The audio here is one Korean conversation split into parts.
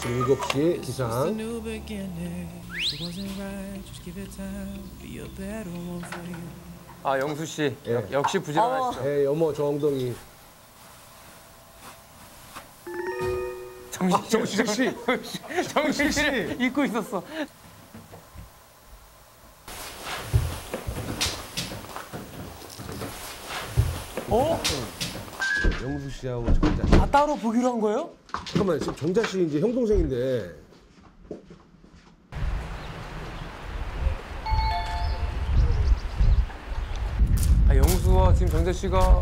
아침 7시 기상. 아, 영수 씨. 예. 역시 부지런하시죠. 예, 여모 저 엉덩이. 정신 씨. 정신 씨 잊고 있었어. 영수 씨하고 정자 씨. 아, 따로 보기로 한 거예요? 잠깐만, 지금 정자 씨 이제 형 동생인데. 아, 영수와 지금 정재 씨가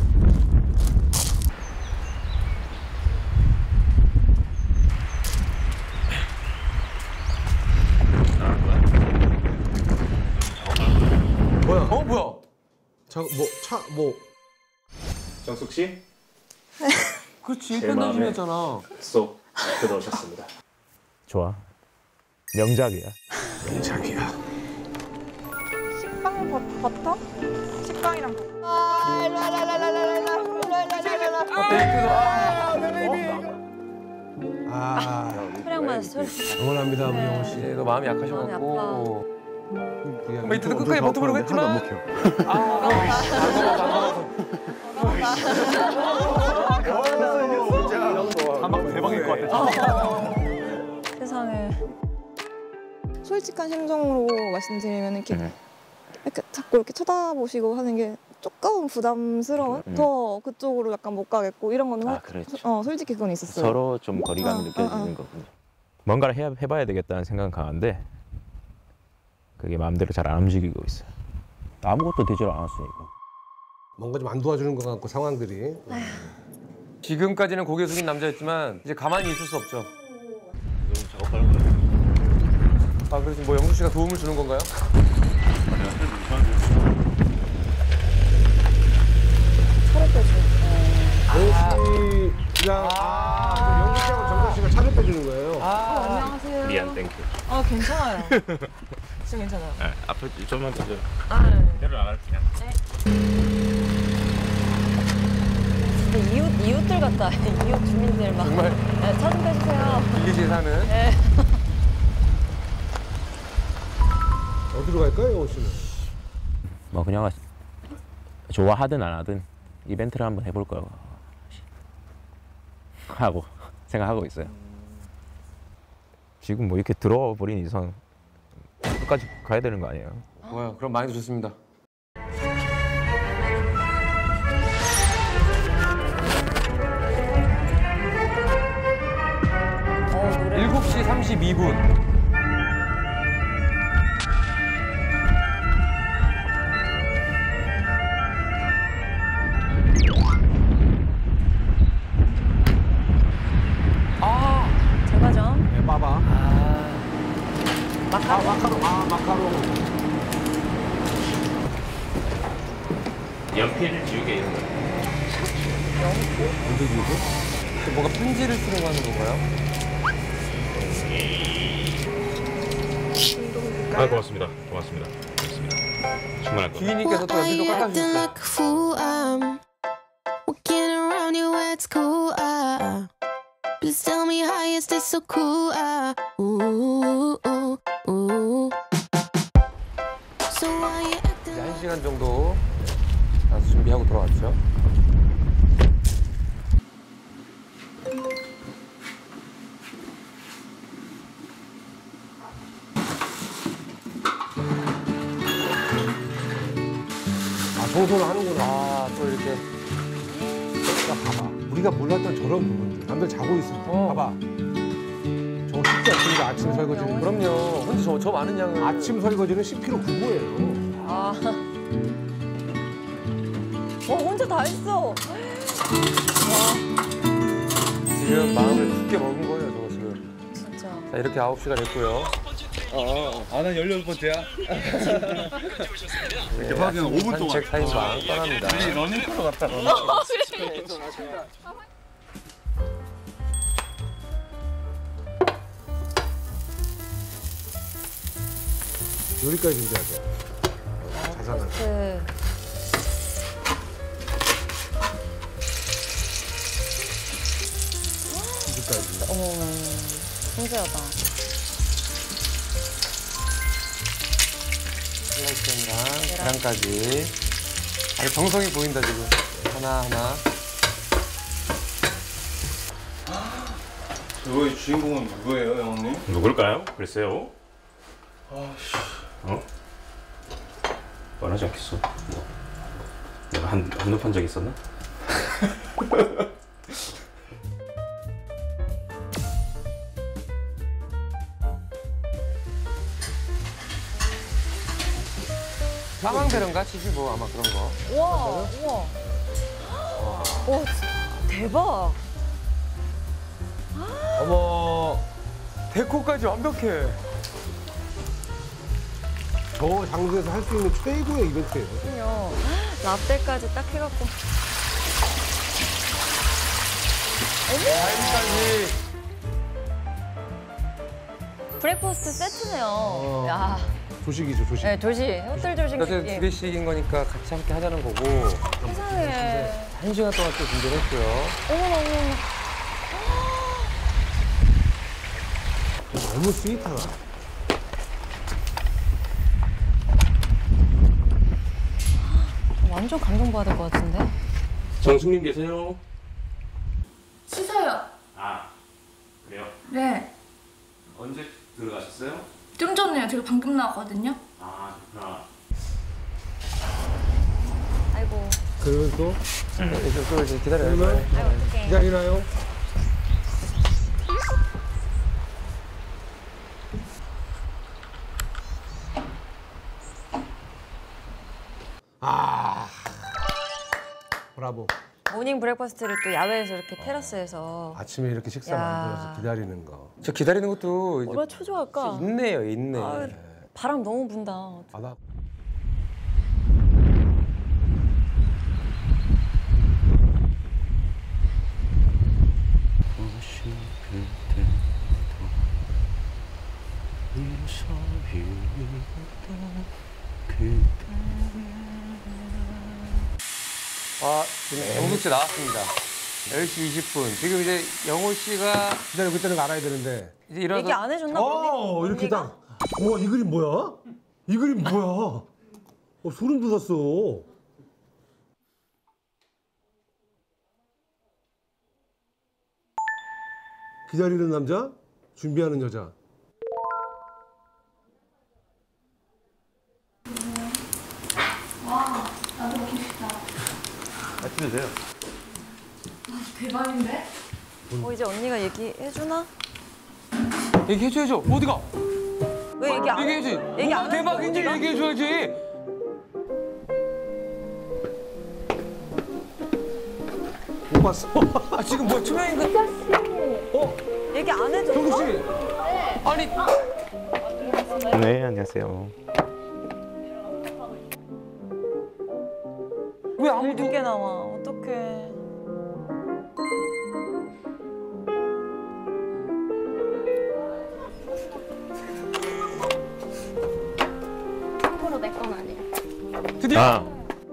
뭐야? 뭐야? 정숙 씨, 그렇지, 제 일단 마음에 단심이었잖아. 쏙 들어오셨습니다. 좋아. 명작이야. 자기야. 식빵 버터? 식빵이랑 버터. 소량 맞았어. 응원합니다, 우리 영호 씨. 너 마음이 약하셔갖고. 뭐 이때도 끝까지 버텨보려고 했지만. 대박일 것 같아. 세상에. 솔직한 심정으로 말씀드리면 이렇게 자꾸 이렇게 쳐다보시고 하는 게 조금 부담스러운 더 그쪽으로 약간 못 가겠고 이런 거는 그렇죠. 솔직히 그건 있었어요. 서로 좀 거리감이 느껴지는 거군요. 뭔가를 해봐야 되겠다는 생각은 강한데 그게 마음대로 잘 안 움직이고 있어요. 아무것도 되질 않았으니까. 뭔가 좀 안 도와주는 것 같고 상황들이. 지금까지는 고개 숙인 남자였지만 이제 가만히 있을 수 없죠. 너무 작업하는 거예요. 아, 그래서 뭐 영수 씨가 도움을 주는 건가요? 영수 씨랑 영수 씨하고 정자 씨가 차를 빼주는 거예요. 안녕하세요. 미안, 땡큐. 괜찮아요. 진짜 괜찮아요. 네, 앞으로 좀만 더 줘. 대를 안 할게요. 진짜 이웃들 같다. 이웃 주민들 막. 정말 차 좀 빼주세요. 빌리지에 사는. 네. 어디로 갈까요, 영호 씨는? 뭐 그냥 좋아하든 안 하든 이벤트를 한번 해볼 거라고 하고 생각하고 있어요. 지금 뭐 이렇게 들어와 버린 이상 끝까지 가야 되는 거 아니에요? 좋아요. 그럼 많이 좋습니다. 노래. 7시 32분. 제과점. 네, 빠바. 마카롱. 마카롱. 연필을 지우개 이런 거. 언제 주고? 뭔가 편지를 쓰려고 하는 건가요? 아, 고맙습니다. 고맙습니다. 고맙습니다. 충분할 것 같아요. 주인님께서 또 옆에 또 깎아주셨어요. Walking around you, it's cool. Please tell me how is this so cool? Ooh, ooh, ooh. So why you acting? 이제 1시간 정도 가서 준비하고 돌아왔죠. 청소를 하는구나. 또 이렇게. 봐봐. 우리가 몰랐던 저런 부분들. 남들 자고 있을 때. 봐봐. 저거 쉽지 않습니다. 아침 설거지는. 그럼요. 혼자 저 많은 양을. 아침 설거지는 10kg 구보예요. 혼자 다 했어. 지금 마음을 굳게 먹은 거예요, 저거 지금. 진짜. 자, 이렇게 9시가 됐고요. 난 18번째야. 네, 그냥 5분 동안. 산책 사인방 떠납니다. 러닝크루 갔다 요리까지 준비하죠. 자상하게. 어머. 섬세하다. 슬라이스랑 계란까지. 아니 정성이 보인다 지금. 하나. 저의 주인공은 누구예요, 형님? 누굴까요? 글쎄요. 뻔하지 않겠어. 뭐. 내가 한눈 판 적 있었나? 까망베른가 치즈 뭐 아마 그런 거. 우와. 와, 대박. 어머. 데코까지 완벽해. 저 장소에서 할 수 있는 최고의 이벤트예요. 그럼요. 라떼까지 딱 해갖고. 와인까지. 브렉퍼스트 세트네요. 야, 조식이죠, 조식. 네, 조식. 호텔 조식 어제 두 느낌. 개씩인 거니까 같이 함께 하자는 거고. 세상에. 1시간 동안 또 준비를 했고요. 어머나. 너무 스윗하다. 완전 감동받을 것 같은데? 정숙님 계세요? 씻어요. 아, 그래요? 네. 언제 들어가셨어요? 좀 전에요. 제가 방금 나왔거든요. 아, 그렇구나. 아이고. 그러면 또 또 이제 기다려요. 그러면 아이고, 어떡해. 기다리나요? 브라보. 모닝 브렉퍼스트를 또 야외에서 이렇게 테라스에서. 아침에 이렇게 식사 야. 만들어서 기다리는 거. 저 기다리는 것도 이제 얼마나 초조할까? 있네요, 있네. 아, 바람 너무 분다. 바다. 지금 영숙 씨 나왔습니다. 10시 20분. 지금 이제 영호 씨가 기다려 그때는 알아야 되는데. 이제 일어나서 얘기 안 해줬나 보네. 이렇게 딱. 우와, 이 그림 뭐야? 이 그림 뭐야? 소름 돋았어. 기다리는 남자, 준비하는 여자. 와, 나도 먹고 싶다. 같이 드세요. 대박인데? 이제 언니가 얘기해주나? 얘기해줘야죠. 어디가? 왜 얘기 안 얘기해야지. 얘기 뭐가 안 대박인지 했어, 얘기해줘야지. 못 봤어. 아, 지금 뭐 투명인가? 얘기 안 해줬어? 정국 씨. 아니, 네, 안녕하세요. 왜 아무도. 늦게 나와. 어떡해. 참고로 내 건 아니야. 드디어 아,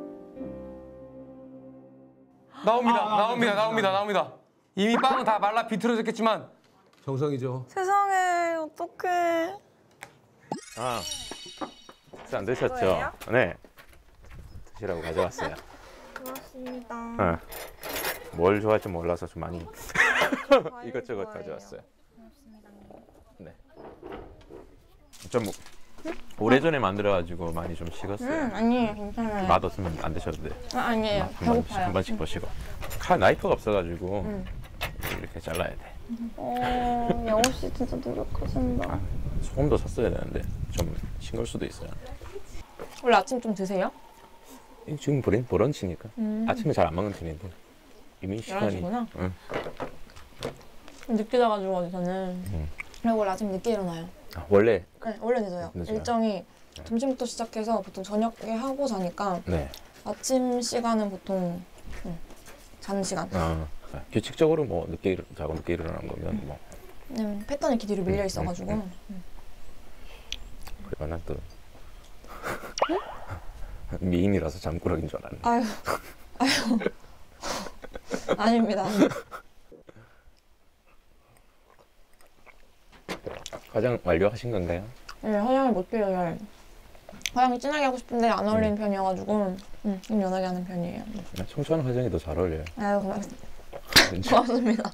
나옵니다. 이미 빵은 다 말라 비틀어졌겠지만. 정성이죠. 세상에, 어떡해. 식사 안 드셨죠? 거예요? 네. 드시라고 가져왔어요. 고맙습니다. 뭘 좋아할지 몰라서 좀 많이 이것저것 가져왔어요. 네. 좀 오래전에 만들어가지고 많이 좀 식었어요. 아니에요, 괜찮아요. 맛 없으면 안 드셔도 돼요. 아니에요, 한 번씩 보시고. 나이프가 없어가지고 이렇게 잘라야 돼. 영호 씨 진짜 노력하신다. 소금도 샀어야 되는데 좀 싱거울 수도 있어요. 원래 아침 좀 드세요? 지금 브런치니까 아침에 잘 안 먹는 편인데 이미 시간이 11시구나? 응. 늦게 자가지고 저는 그리고 원래 아침 늦게 일어나요. 원래 네, 원래 늦어요. 늦어요? 일정이 점심부터 시작해서 보통 저녁에 하고 자니까 네. 아침 시간은 보통 자는 시간. 규칙적으로 뭐 늦게 자고 늦게 일어나는 거면 뭐 패턴이 이렇게 뒤로 밀려 있어가지고. 그리고 난 또 미인이라서 잠꾸러기인 줄 알았네. 아유. 아닙니다. 화장 완료하신 건가요? 네, 화장을 못해요. 잘. 화장이 진하게 하고 싶은데 안 어울리는 편이어가지고 좀 연하게 하는 편이에요. 청초한 화장이 더 잘 어울려요. 아유, 고맙습니다.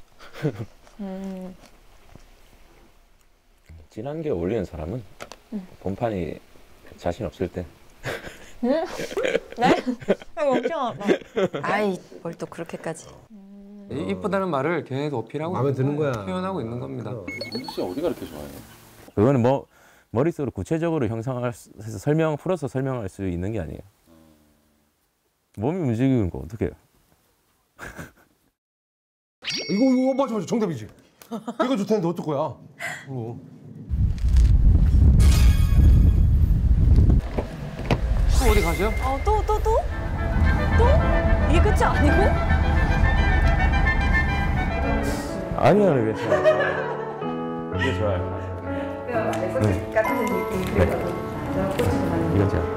진한 게 어울리는 사람은 본판이 자신 없을 때 네? 엄청 아이, 뭘 또 그렇게까지. 이쁘다는 말을 걔네도 어필하고 마음에 드는 거야. 표현하고 있는 겁니다. 윤수 씨 어디가 이렇게 좋아해요? 그거는 뭐 머릿속으로 구체적으로 형상화해서 풀어서 설명할 수 있는 게 아니에요. 몸이 움직이는 거 어떻게 해요? 이거 맞아 정답이지. 이거 좋다는데 어떨 거야? 또 어디 가세요? 또? 이게 끝이 아니고? 아니요, 괜찮아요. 이게 좋아요. 같은 느낌이 들거든요. 이건 제가